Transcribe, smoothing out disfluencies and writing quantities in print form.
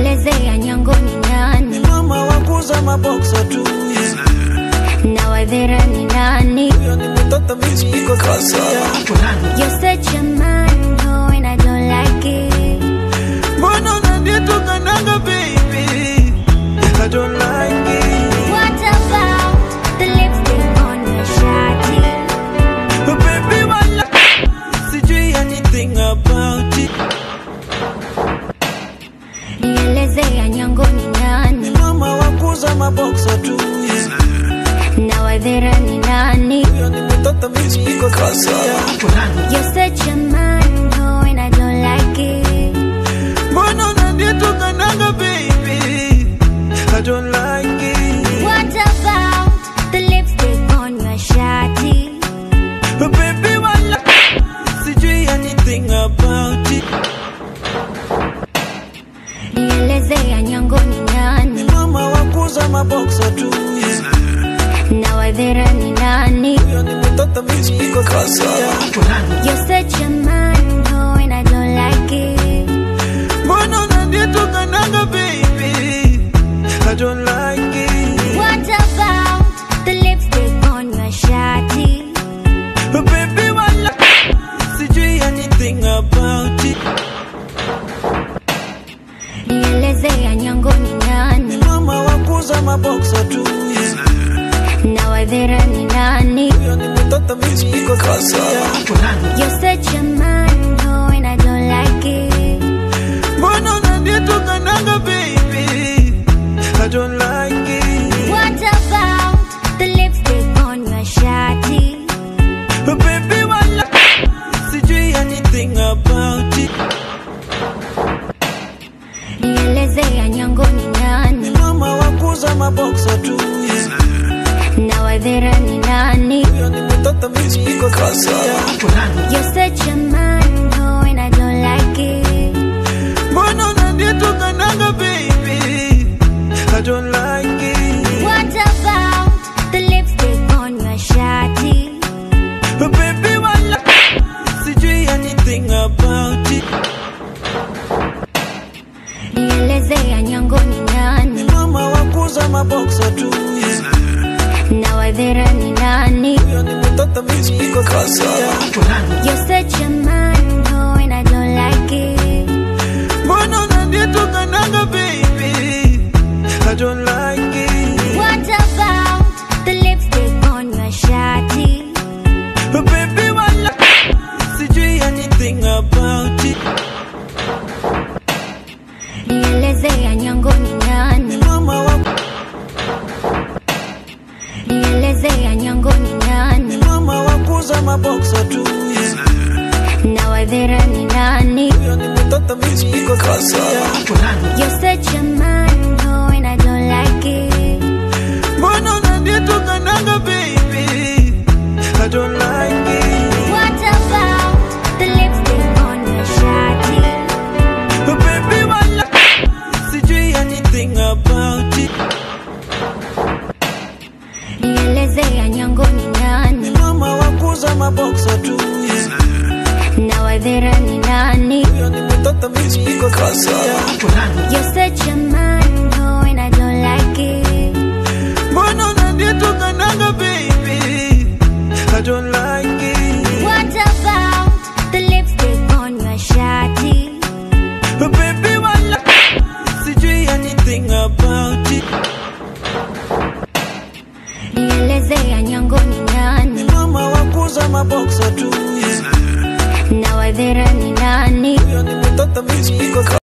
Nielezea nyango ni nani? Mama wakuza maboxa tu. Na wadhera ni nani? Huyo ni mtoto mispiko kasa. You're such a man, no, and I don't like it. Mbona unanitoka nanga baby? I don't like it. What about the lipstick on your shawty? Baby, wala sijui anything about it. Nielezea nyango ni nani? Mama wakuza maboxa tu. Na wadhera ni nani? Huyo ni mtoto mispiko kasa. You're such a man, no, and I don't like it. Mbona unanitoka nanga baby? I don't like it. What about the lipstick on your shawty? Baby, wala sijui anything about it. Nielezea nyango ni nani? Mama wakuza maboxa tu. Na wadhera ni nani? Huyo ni mtoto mispiko kasa. You're such a man, no, and I don't like it. Mbona unanitoka nanga baby? I don't like it. What about the lipstick on your shawty? Baby, wala sijui anything about it. Nielezea nyango ni nani? Mama wakuza maboxa tu. Na wadhera ni nani? Huyo ni mtoto mispiko kasa. You're such a man, no, and I don't like it. Mbona unanitoka nanga baby? I don't like it. What about the lipstick on your shawty? Baby, wala sijui anything about it. Nielezea nyango ni nani? Mama wakuza maboxa tu. Na wadhera ni nani? Huyo ni mtoto mispiko kasa. You're such a man, no, and I don't like it. Mbona unanitoka nanga baby? I don't like it. What about the lipstick on your shawty? Baby, wala sijui anything about it. Nielezea nyango ni nani? Mama wakuza maboxa tu. Na wadhera ni nani? Huyo ni mtoto mispiko kasa. You're such a man, no, and I don't like it. Mbona unanitoka nanga baby? I don't like it. What about the lipstick on your shawty? Baby, wala sijui anything about it. Nielezea nyango ni nani? Mama Nielezea nyango ni nani? Mama wakuza maboxa tu. Na wadhera ni nani? Huyo ni mtoto mispiko kasa. You're such a man, no, and I don't like it. Mbona unanitoka nanga baby? I don't like it. What about the lipstick on your shawty? Baby, wala sijui anything about it. Nielezea nyango ni nani? Mama wakuza maboxa tu. Na wadhera ni nani? Huyo ni mtoto mispiko kasa. You're such a man, no, and I don't like it. Mbona unanitoka nanga baby? I don't like it. What about the lipstick on your shawty? Baby, wala sijui anything about it. Nielezea nyango ni nani? Mama wakuza maboxa tu. Na wadhera ni nani? Huyo ni mtoto mispiko kasa.